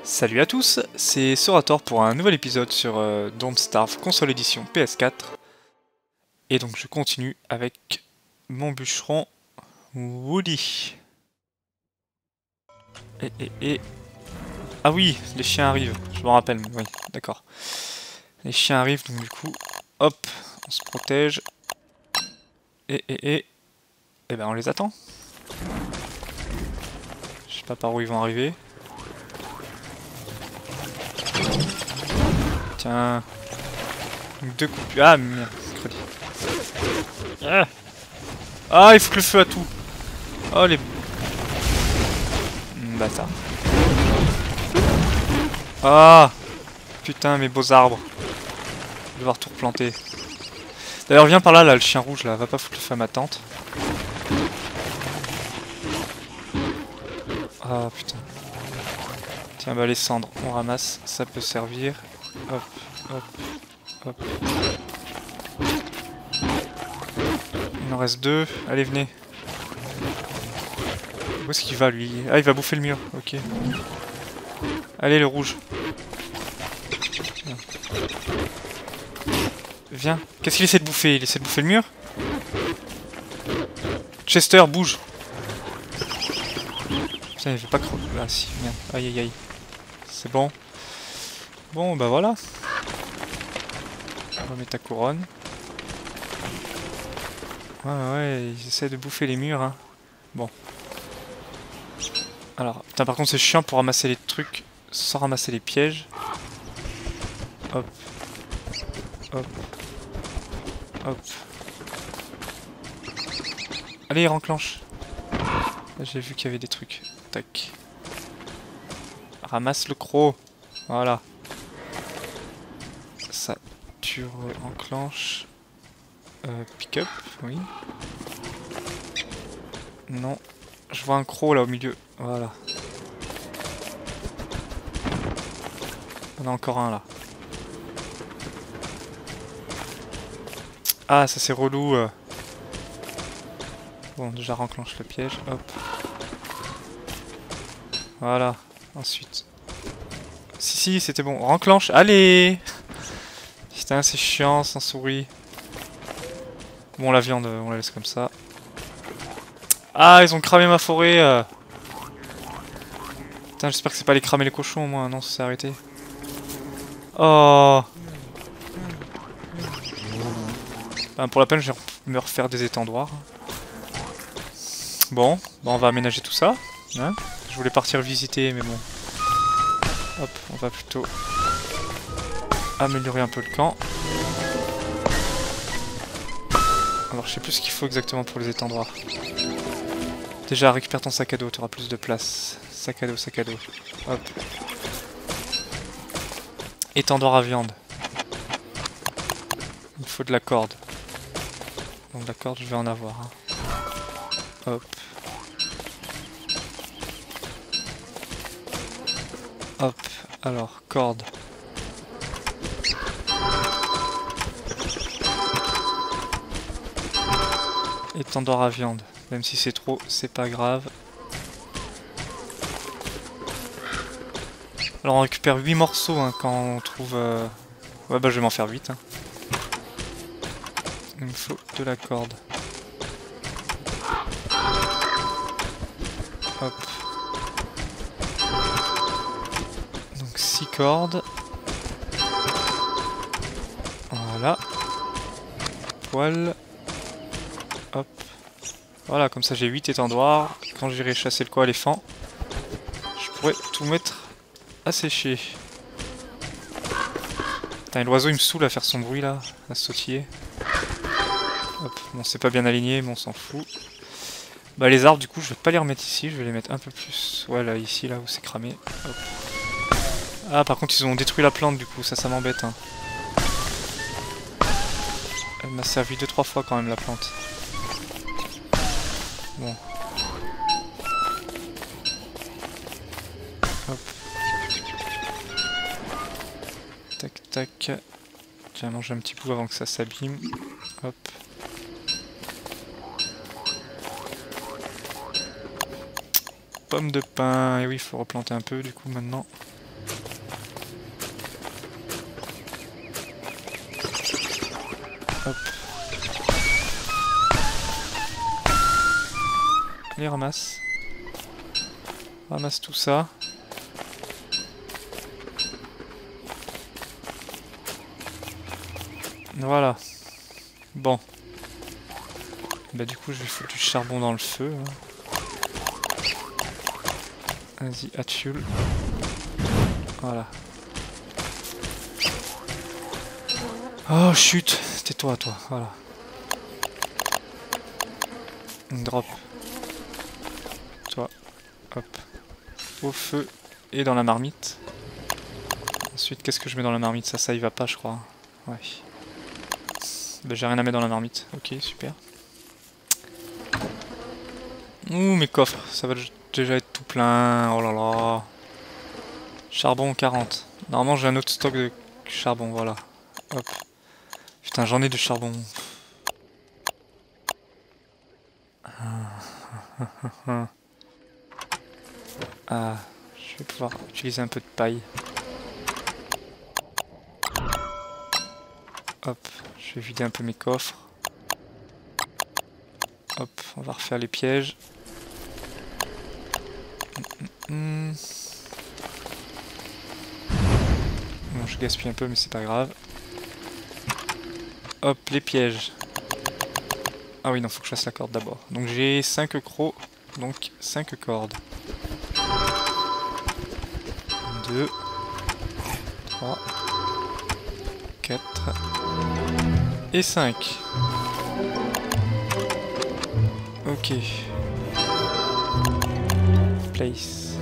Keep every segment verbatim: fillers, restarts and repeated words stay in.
Salut à tous, c'est Sorator pour un nouvel épisode sur euh, Don't Starve console édition P S quatre. Et donc je continue avec mon bûcheron Woody. Et, et, et... Ah oui, les chiens arrivent, je me rappelle, oui, d'accord. Les chiens arrivent, donc du coup, hop, on se protège. Et, et, et... Et ben on les attend. Je sais pas par où ils vont arriver. Tiens. Deux coups. Ah merde, crédit. Ah. ah, il faut que le feu à tout. Oh les... Bâtard. Ah. Putain, mes beaux arbres. Je vais devoir tout replanter. D'ailleurs, viens par là, là, le chien rouge, là. Va pas foutre le feu à ma tante. Ah, putain. Tiens, bah les cendres, on ramasse. Ça peut servir. Hop, hop, hop. Il en reste deux. Allez, venez. Où est-ce qu'il va, lui? Ah, il va bouffer le mur. Ok. Allez, le rouge. Viens. Qu'est-ce qu'il essaie de bouffer? Il essaie de bouffer le mur? Chester, bouge. Putain, il veut pas crever. Ah si, merde. Aïe aïe aïe. C'est bon. Bon, bah voilà. On remet ta couronne. Ouais, ouais, ils essaient de bouffer les murs, hein. Bon. Alors, putain, par contre, c'est chiant pour ramasser les trucs sans ramasser les pièges. Hop. Hop. Hop. Allez, renclenche. Là, j'ai vu qu'il y avait des trucs. Tac. Ramasse le croc. Voilà. Ça, tu enclenches. Euh, pick-up, oui. Non. Je vois un croc là au milieu. Voilà. On a encore un là. Ah, ça c'est relou. Euh. Bon, déjà renclenche le piège. Hop. Voilà. Ensuite. Si, si, c'était bon. Renclenche. Allez! Putain, c'est chiant sans souris. Bon, la viande, on la laisse comme ça. Ah, ils ont cramé ma forêt. Euh. Putain, j'espère que c'est pas les cramer les cochons, moi. Non, ça s'est arrêté. Oh. Ben, pour la peine, je vais me refaire des étendoirs. Bon, ben, on va aménager tout ça. Hein, je voulais partir visiter, mais bon. Hop, on va plutôt améliorer un peu le camp. Alors, je sais plus ce qu'il faut exactement pour les étendoirs. Déjà, récupère ton sac à dos, tu auras plus de place. Sac à dos, sac à dos. Hop. Étendoir à viande. Il faut de la corde. Donc la corde, je vais en avoir. Hein. Hop. Hop. Alors, corde. Étendoir à viande. Même si c'est trop, c'est pas grave. Alors on récupère huit morceaux hein, quand on trouve... Euh... Ouais bah je vais m'en faire huit. Hein. Il me faut de la corde. Hop. Donc six cordes. Voilà. Poil. Hop. Voilà, comme ça j'ai huit étendoirs. Quand j'irai chasser le quoi éléphant, je pourrais tout mettre à sécher. Putain, l'oiseau il me saoule à faire son bruit là, à sautiller. Hop, bon c'est pas bien aligné, mais on s'en fout. Bah les arbres du coup je vais pas les remettre ici, je vais les mettre un peu plus. Ouais là, ici là où c'est cramé. Hop. Ah par contre ils ont détruit la plante du coup, ça ça m'embête. Hein. Elle m'a servi deux trois fois quand même la plante. Bon. Hop. Tac tac. J'ai mangé un petit bout avant que ça s'abîme. Hop. Pomme de pin. Et oui, il faut replanter un peu du coup maintenant. Hop. Allez, ramasse. Ramasse tout ça. Voilà. Bon. Bah du coup je vais foutre du charbon dans le feu. Hein. Vas-y, atchule. Voilà. Oh chut, tais-toi toi, voilà. Drop. Toi. Hop. Au feu et dans la marmite. Ensuite qu'est-ce que je mets dans la marmite? Ça, ça y va pas je crois. Ouais. Bah j'ai rien à mettre dans la marmite. Ok, super. Ouh, mes coffres, ça va déjà être tout plein. Oh là là. Charbon quarante. Normalement j'ai un autre stock de charbon, voilà. Hop. Putain, j'en ai du charbon. Ah, je vais pouvoir utiliser un peu de paille. Hop, je vais vider un peu mes coffres. Hop, on va refaire les pièges. Mmh, mmh. Bon, je gaspille un peu, mais c'est pas grave. Hop, les pièges. Ah oui, non, faut que je fasse la corde d'abord. Donc j'ai cinq crocs, donc cinq cordes. deux, trois, quatre et cinq. Ok. Place.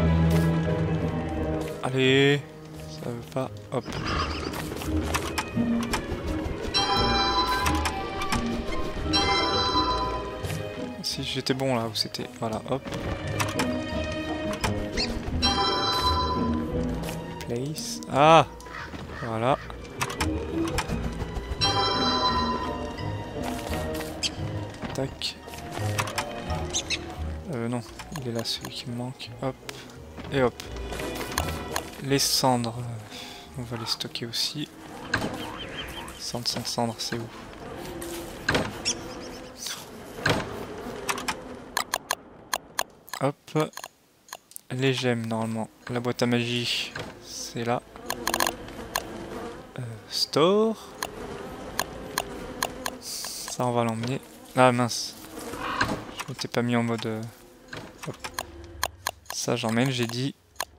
Allez, ça veut pas. Hop. Si j'étais bon là où c'était. Voilà, hop. Place. Ah, voilà. Tac. Euh, non, il est là celui qui me manque. Hop. Et hop. Les cendres. On va les stocker aussi. Cendres sans cendres, c'est où? Hop. Les gemmes, normalement. La boîte à magie, c'est là. Euh, store. Ça, on va l'emmener. Ah mince. Je m'étais pas mis en mode... Euh... Hop. Ça, j'emmène, j'ai dit.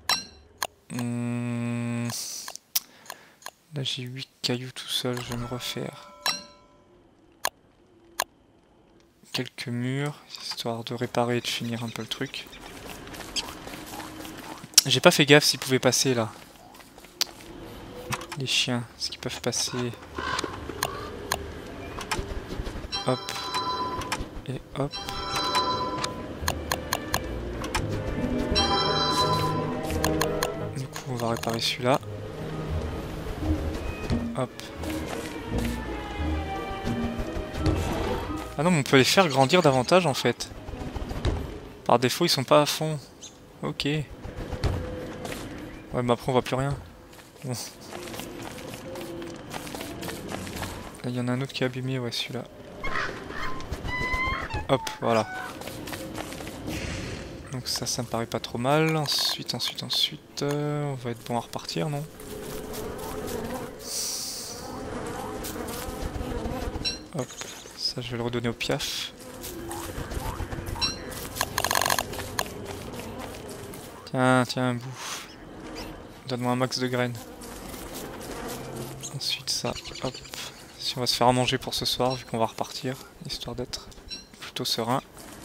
Hum... Là, j'ai huit cailloux tout seul, je vais me refaire. Quelques murs, histoire de réparer et de finir un peu le truc. J'ai pas fait gaffe s'ils pouvaient passer là. Les chiens, est-ce qu'ils peuvent passer? Hop. Et hop. Du coup, on va réparer celui-là. Hop. Ah non, mais on peut les faire grandir davantage en fait. Par défaut, ils sont pas à fond. Ok. Ouais, mais après, on voit plus rien. Bon. Là, il y en a un autre qui est abîmé, ouais, celui-là. Hop, voilà. Donc ça, ça me paraît pas trop mal. Ensuite, ensuite, ensuite... Euh, on va être bon à repartir, non? Hop, ça je vais le redonner au piaf. Tiens, tiens, bouffe. Donne-moi un max de graines. Ensuite ça, hop. Si on va se faire à manger pour ce soir, vu qu'on va repartir, histoire d'être plutôt serein.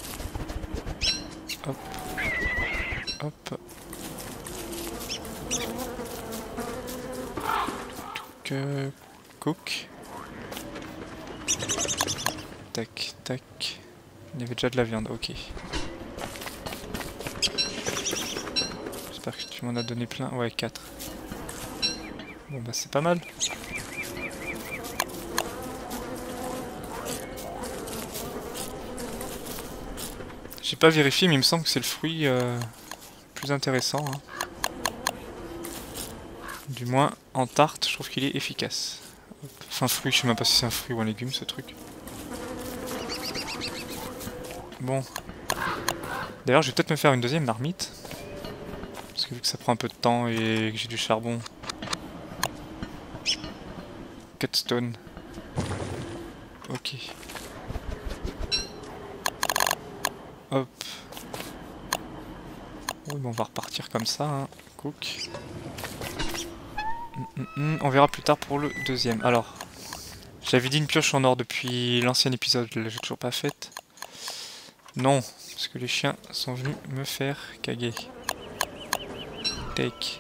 Hop. Hop. Donc, euh, cook. Tac, tac. Il y avait déjà de la viande, ok. J'espère que tu m'en as donné plein. Ouais, quatre. Bon bah c'est pas mal. J'ai pas vérifié mais il me semble que c'est le fruit euh, plus intéressant. Hein. Du moins, en tarte, je trouve qu'il est efficace. Hop. Enfin, fruit, je sais même pas si c'est un fruit ou un légume, ce truc. Bon. D'ailleurs, je vais peut-être me faire une deuxième marmite. Parce que vu que ça prend un peu de temps et que j'ai du charbon. Cutstone. Ok. Hop. Oui, bon, on va repartir comme ça, hein. Cook. Mm, mm, mm. On verra plus tard pour le deuxième. Alors, j'avais dit une pioche en or depuis l'ancien épisode, je l'ai toujours pas faite. Non, parce que les chiens sont venus me faire caguer. Take.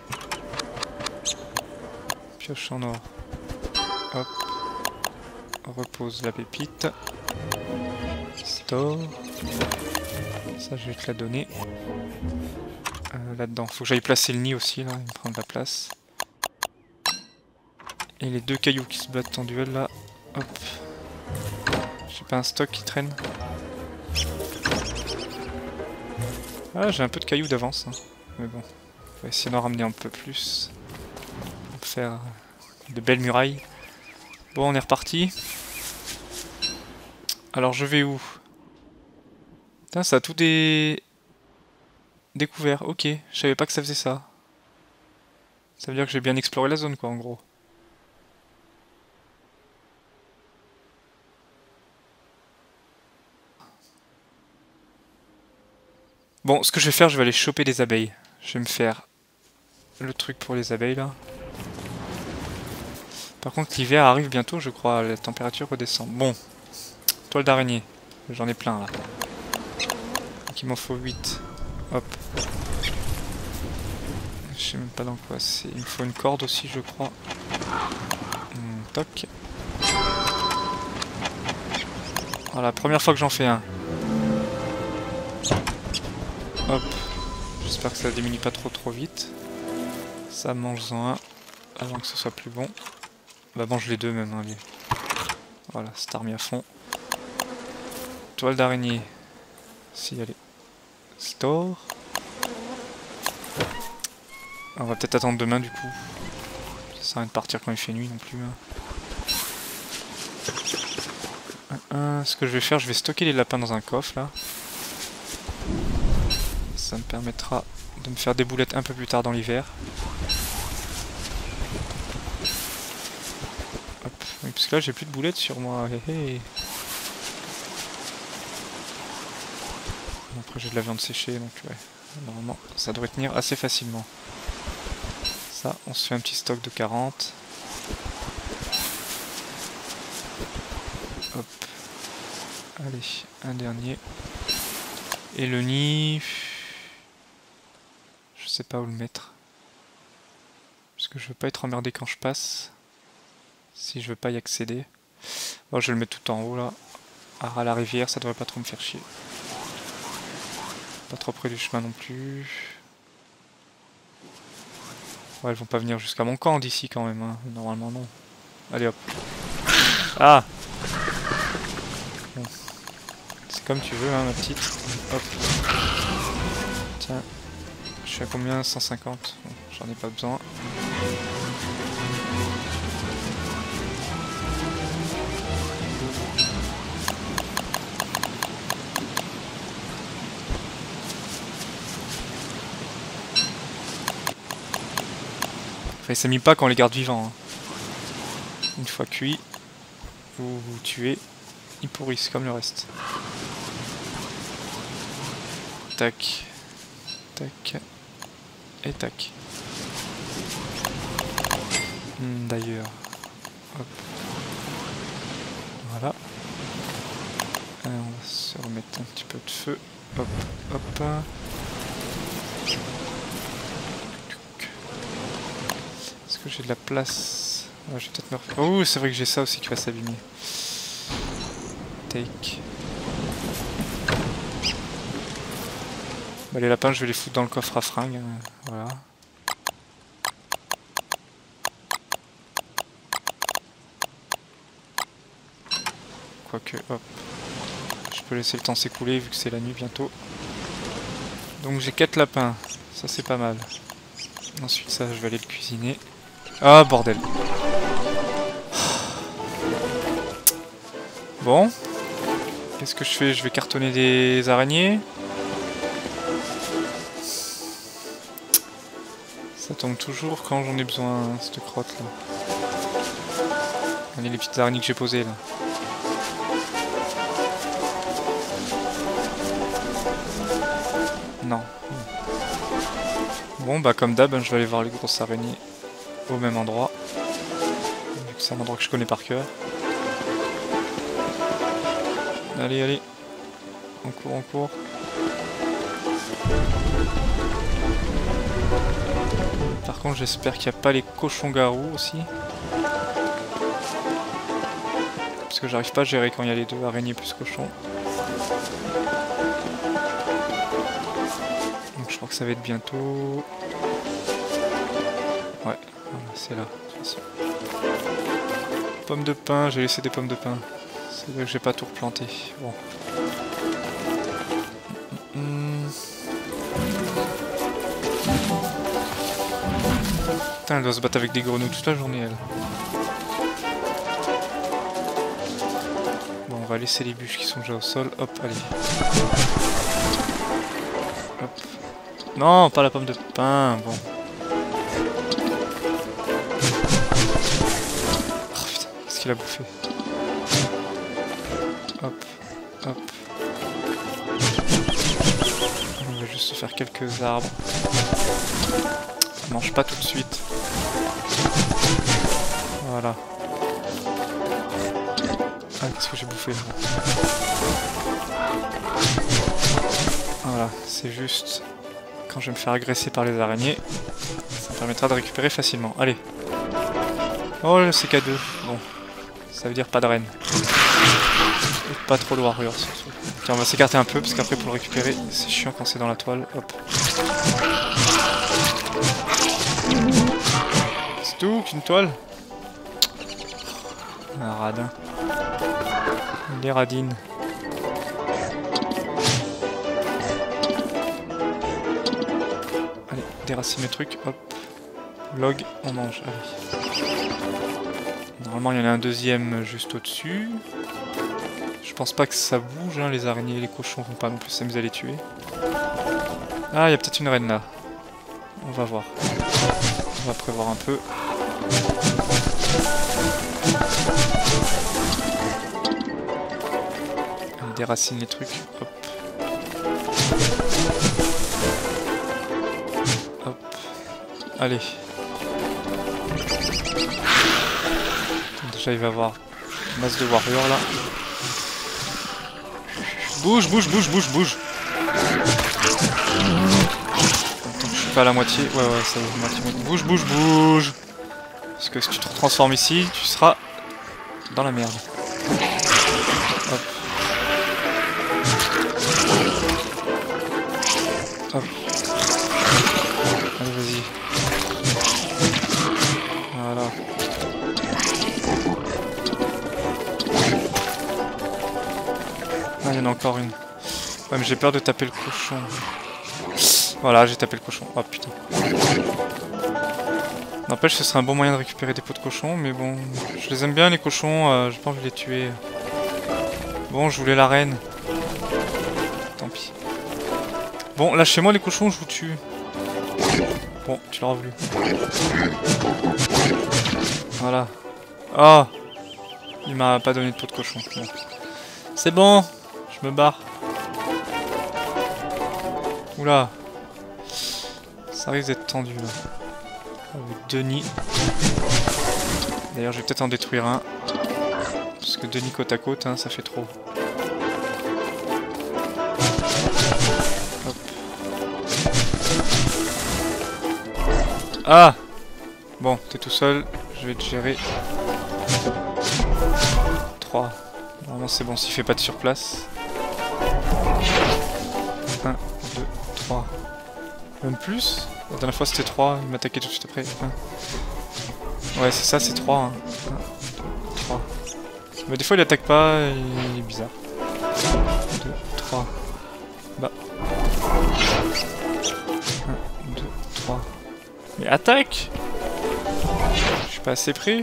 Pioche en or. Hop. Repose la pépite. Store. Ça, je vais te la donner. Euh, Là-dedans. Faut que j'aille placer le nid aussi, là. Il me prend de la place. Et les deux cailloux qui se battent en duel, là. Hop. J'ai pas un stock qui traîne. Ah, j'ai un peu de cailloux d'avance. Hein. Mais bon. On va essayer d'en ramener un peu plus. Pour faire de belles murailles. Bon, on est reparti. Alors, je vais où? Putain, ça a tout des... découvert. Ok, je savais pas que ça faisait ça. Ça veut dire que j'ai bien exploré la zone, quoi, en gros. Bon, ce que je vais faire, je vais aller choper des abeilles. Je vais me faire le truc pour les abeilles, là. Par contre, l'hiver arrive bientôt, je crois. La température redescend. Bon. Toile d'araignée. J'en ai plein, là. Donc, il m'en faut huit. Hop. Je sais même pas dans quoi c'est. Il me faut une corde aussi, je crois. Hum, toc. Voilà, première fois que j'en fais un. Hop. J'espère que ça diminue pas trop trop vite. Ça mange-en un avant que ce soit plus bon. Bah mange les deux même, hein, les... Voilà, c'est remis à fond. Toile d'araignée. Si, allez. Store. On va peut-être attendre demain du coup. Ça sert à rien de partir quand il fait nuit non plus. Hein. Un, un. Ce que je vais faire, je vais stocker les lapins dans un coffre là. Ça me permettra de me faire des boulettes un peu plus tard dans l'hiver. Hop. Oui, parce que là j'ai plus de boulettes sur moi. Hé hé. Après j'ai de la viande séchée donc ouais. Normalement ça devrait tenir assez facilement. Ça, on se fait un petit stock de quarante. Hop. Allez, un dernier. Et le nid... Je sais pas où le mettre. Parce que je veux pas être emmerdé quand je passe. Si je veux pas y accéder. Bon, je vais le mettre tout en haut là. À la rivière, ça devrait pas trop me faire chier. Pas trop près du chemin non plus. Ouais, ils vont pas venir jusqu'à mon camp d'ici quand même, hein. Normalement non. Allez hop. Ah! Bon. C'est comme tu veux, hein, ma petite. Hop. Tiens. Je suis à combien? cent cinquante. Bon, j'en ai pas besoin. Enfin, ça mis pas quand on les garde vivants. Hein. Une fois cuits ou tués, ils pourrissent comme le reste. Tac. Tac. Et tac. Hmm, d'ailleurs. Hop. Voilà. Et on va se remettre un petit peu de feu. Hop, hop. Est-ce que j'ai de la place? Ouais, je vais peut-être me refaire. Oh, c'est vrai que j'ai ça aussi qui va s'abîmer. Take. Bah, les lapins, je vais les foutre dans le coffre à fringues. Voilà. Quoique, hop. Je peux laisser le temps s'écouler vu que c'est la nuit bientôt. Donc j'ai quatre lapins. Ça, c'est pas mal. Ensuite, ça, je vais aller le cuisiner. Ah, bordel. Bon. Qu'est-ce que je fais? Je vais cartonner des araignées. Ça tombe toujours quand j'en ai besoin, cette crotte là. Regardez les petites araignées que j'ai posées là. Non. Bon bah comme d'hab, je vais aller voir les grosses araignées au même endroit. Vu que c'est un endroit que je connais par cœur. Allez, allez. On court, on court. Par contre, j'espère qu'il n'y a pas les cochons-garous aussi. Parce que j'arrive pas à gérer quand il y a les deux, araignées plus cochons. Donc je crois que ça va être bientôt. Ouais, voilà, c'est là, de toute façon. Pommes de pin, j'ai laissé des pommes de pin. C'est vrai que j'ai pas tout replanté. Bon. Mmh. Putain, elle doit se battre avec des grenouilles toute la journée, elle. Bon, on va laisser les bûches qui sont déjà au sol. Hop, allez. Hop. Non, pas la pomme de pin. Bon. Oh putain, qu'est-ce qu'il a bouffé? Hop, hop. On va juste faire quelques arbres. On mange pas tout de suite. Voilà. Ah, qu'est-ce que j'ai bouffé là? Voilà, c'est juste quand je vais me faire agresser par les araignées, ça me permettra de récupérer facilement. Allez. Oh, le C K deux. Bon, ça veut dire pas de reine. Et pas trop de warriors surtout. Tiens, on va s'écarter un peu parce qu'après pour le récupérer, c'est chiant quand c'est dans la toile. Hop. C'est tout qu'une toile? Un radin. Les radines. Allez, déracine mes trucs, hop. Log, on mange, allez. Normalement il y en a un deuxième juste au-dessus. Je pense pas que ça bouge, hein, les araignées et les cochons vont pas non plus s'amuser à les tuer. Ah, il y a peut-être une reine là. On va voir. On va prévoir un peu. On déracine les trucs, hop. Hop. Allez. Déjà il va y avoir une masse de warriors là. Bouge, bouge, bouge, bouge, bouge. Attends, je suis pas à la moitié. Ouais, ouais, ça va, moitié, moitié. Bouge, bouge, bouge. Parce que si tu te transformes ici, tu seras dans la merde. Hop. Hop. Allez, vas-y. Voilà. Ah, il y en a encore une. Ouais, mais j'ai peur de taper le cochon. Voilà, j'ai tapé le cochon. Oh putain. N'empêche, ce serait un bon moyen de récupérer des pots de cochon, mais bon, je les aime bien les cochons, euh, j'ai pas envie de les tuer. Bon, je voulais la reine. Tant pis. Bon, lâchez-moi les cochons, je vous tue. Bon, tu l'auras voulu. Voilà. Ah, il m'a pas donné de pot de cochon. Bon. C'est bon, je me barre. Oula. Ça risque d'être tendu là. Avec deux nids. D'ailleurs, je vais peut-être en détruire un. Parce que deux nids côte à côte, hein, ça fait trop. Hop. Ah! Bon, t'es tout seul, je vais te gérer. trois. Normalement, c'est bon s'il fait pas de surplace. un, deux, trois. Même plus? La dernière fois c'était trois, il m'attaquait tout de suite après. un. Ouais, c'est ça, c'est trois. Hein. un, deux, trois. Mais des fois il attaque pas, il est bizarre. deux, trois. Bah. un, deux, trois. Mais attaque! Je suis pas assez pris.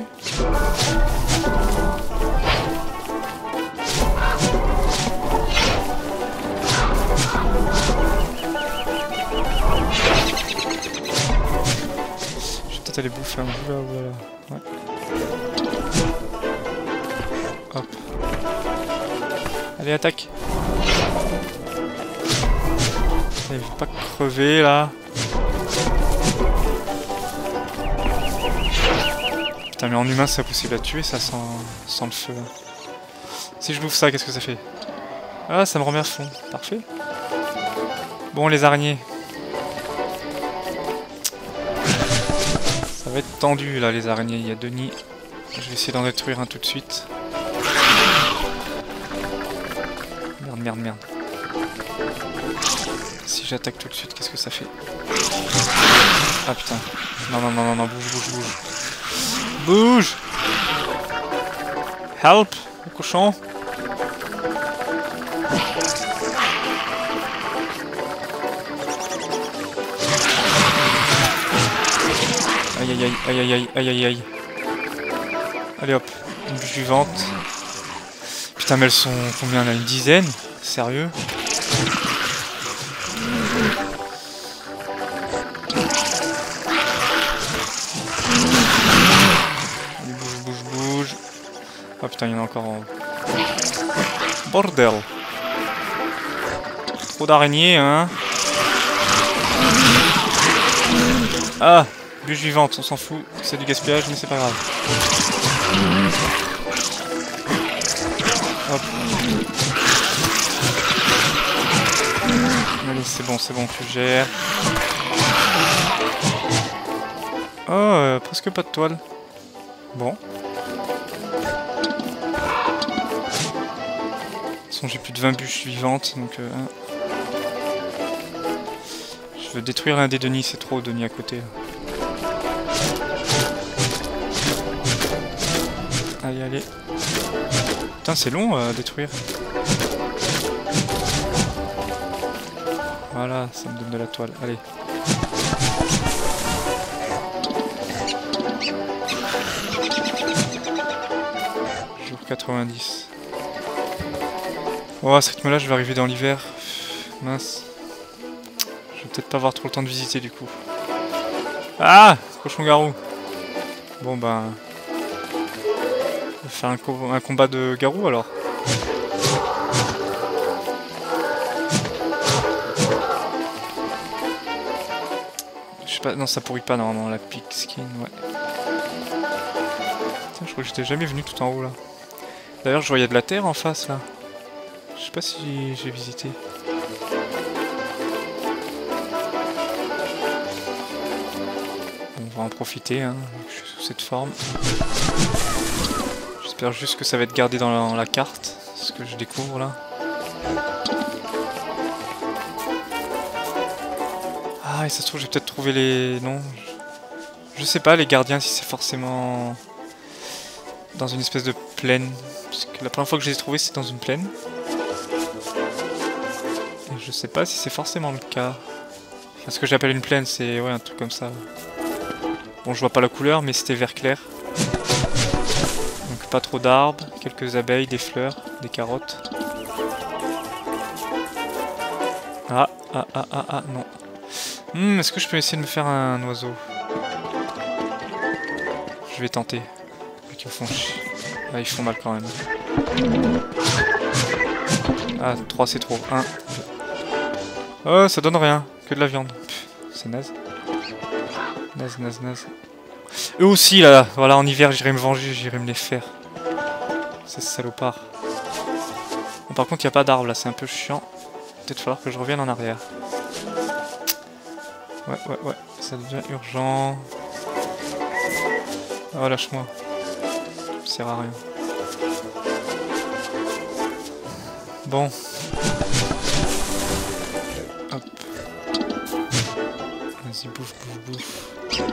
Je vais peut-être aller bouffer un bout là, voilà. Ouais. Hop. Allez, attaque. Il veut pas crever là. Putain, mais en humain c'est impossible à tuer ça sans, sans le feu. Là. Si je bouffe ça, qu'est-ce que ça fait? Ah, ça me remet à fond. Parfait. Bon, les araignées. Ça va être tendu là, les araignées. Il y a deux nids. Je vais essayer d'en détruire un tout de suite. Merde, merde, merde. Si j'attaque tout de suite, qu'est-ce que ça fait? Ah putain. Non, non, non, non, non, bouge, bouge, bouge. Bouge! Help! Le cochon! Aïe aïe aïe aïe aïe aïe aïe aïe. Allez hop, une bûche vivante. Putain, mais elles sont combien là? Une dizaine? Sérieux? Allez, bouge, bouge, bouge. Oh putain, il y en a encore en haut. Bordel. Trop d'araignées, hein. Ah, bûche vivante, on s'en fout. C'est du gaspillage, mais c'est pas grave. Hop. Allez, c'est bon, c'est bon, tu gères. Oh, euh, presque pas de toile. Bon. De toute façon, j'ai plus de vingt bûches vivantes, donc... Euh, hein. Je veux détruire l'un des deux nids, c'est trop de nids à côté. Là. Allez, allez. Putain, c'est long à détruire. Voilà, ça me donne de la toile. Allez. Jour quatre-vingt-dix. Oh, à ce rythme-là, je vais arriver dans l'hiver. Mince. Je vais peut-être pas avoir trop le temps de visiter du coup. Ah! Cochon-garou. Bon ben... On va faire un, co un combat de garou alors. Je sais pas, non ça pourrit pas normalement la pick skin, ouais. Putain, je crois que j'étais jamais venu tout en haut là. D'ailleurs je voyais de la terre en face là. Je sais pas si j'ai visité. Bon, on va en profiter, hein, je suis sous cette forme. J'espère juste que ça va être gardé dans la, dans la carte, ce que je découvre là. Ah, et ça se trouve, j'ai peut-être trouvé les... Non, je... je sais pas, les gardiens, si c'est forcément dans une espèce de plaine. Parce que la première fois que je les ai trouvés, c'est dans une plaine. Et je sais pas si c'est forcément le cas. Enfin, ce que j'appelle une plaine, c'est ouais, un truc comme ça. Bon, je vois pas la couleur, mais c'était vert clair. Donc pas trop d'arbres, quelques abeilles, des fleurs, des carottes. Ah, ah, ah, ah, ah, non. Hmm, est-ce que je peux essayer de me faire un oiseau? Je vais tenter. Ils font ch... ah, ils font mal quand même. Ah, trois c'est trop. un. Oh, ça donne rien. Que de la viande. C'est naze. Naze, naze, naze. Eux aussi, là. Voilà, en hiver, j'irai me venger, j'irai me les faire. C'est salopard. Bon, par contre, il n'y a pas d'arbre, là. C'est un peu chiant. Peut-être falloir que je revienne en arrière. Ouais, ouais, ouais. Ça devient urgent. Oh, lâche-moi. Ça sert à rien. Bon. Hop. Vas-y, bouffe, bouffe, bouffe.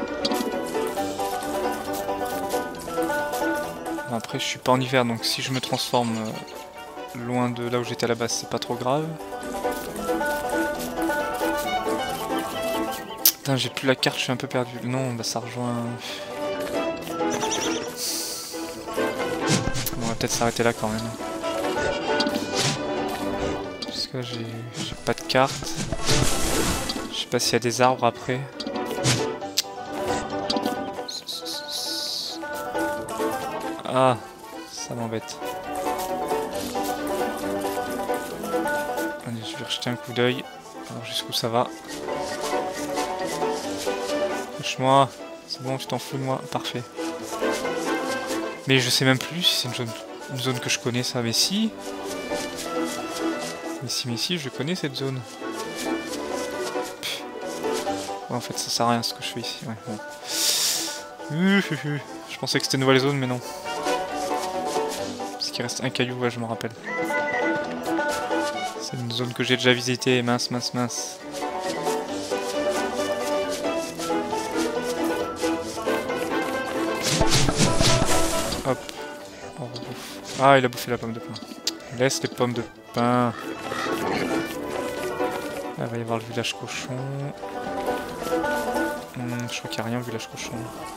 Bon, après, je suis pas en hiver, donc si je me transforme euh, loin de là où j'étais à la base, c'est pas trop grave. Putain, j'ai plus la carte, je suis un peu perdu. Non, bah ça rejoint... On va peut-être s'arrêter là quand même. Parce que j'ai pas de carte. Je sais pas s'il y a des arbres après. Ah, ça m'embête. Allez, je vais rejeter un coup d'œil. Alors jusqu'où ça va. Lâche-moi. C'est bon, tu t'en fous de moi. Parfait. Mais je sais même plus si c'est une zone, une zone que je connais ça. Mais si. Mais si, mais si, je connais cette zone. Ouais, en fait, ça sert à rien ce que je fais ici. Ouais, bon. Je pensais que c'était une nouvelle zone, mais non. Parce qu'il reste un caillou, ouais, je me rappelle. C'est une zone que j'ai déjà visitée. Mince, mince, mince. Hop. On rebouffe. Ah, il a bouffé la pomme de pain. Laisse les pommes de pain. Là, il va y avoir le village cochon. Hum, je crois qu'il n'y a rien au village cochon.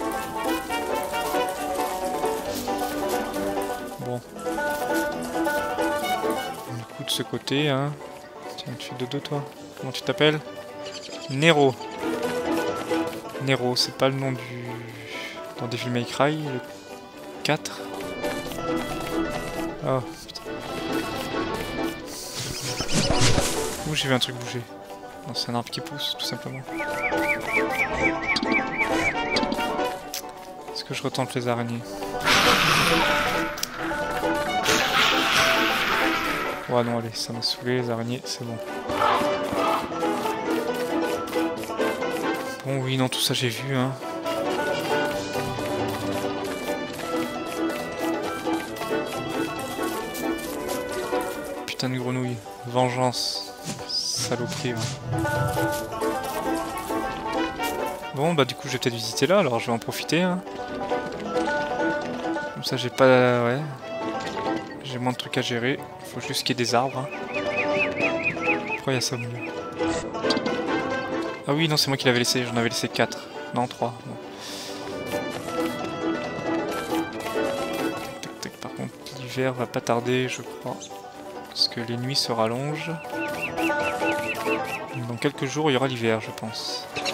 Bon. Du coup, de ce côté, hein. Tiens, tu fais dodo, toi. Comment tu t'appelles? Nero. Nero, c'est pas le nom du... dans Devil May Cry, le quatre. Oh, putain. Ouh, j'ai vu un truc bouger. Non, c'est un arbre qui pousse, tout simplement. Est-ce que je retente les araignées? Ouais, non, allez, ça m'a saoulé, les araignées, c'est bon. Bon, oui, non, tout ça j'ai vu, hein. Putain de grenouille. Vengeance. Saloperie, ouais. Bon, bah du coup, je vais peut-être visiter là, alors je vais en profiter, hein. Comme ça, j'ai pas... ouais. J'ai moins de trucs à gérer. Faut juste qu'il y ait des arbres, hein. Pourquoi il y a ça au milieu? Ah oui, non, c'est moi qui l'avais laissé. J'en avais laissé quatre. Non, trois. Bon. Tac, tac. Par contre, l'hiver va pas tarder, je crois. Parce que les nuits se rallongent. Dans quelques jours, il y aura l'hiver, je pense.